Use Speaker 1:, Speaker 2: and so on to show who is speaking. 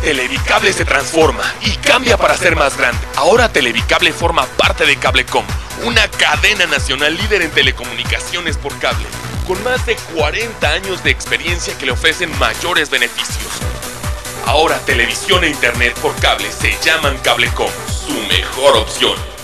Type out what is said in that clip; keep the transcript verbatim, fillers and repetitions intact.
Speaker 1: Televicable se transforma y cambia para ser más grande. Ahora Televicable forma parte de Cablecom, una cadena nacional líder en telecomunicaciones por cable, con más de cuarenta años de experiencia que le ofrecen mayores beneficios. Ahora televisión e internet por cable se llaman Cablecom, su mejor opción.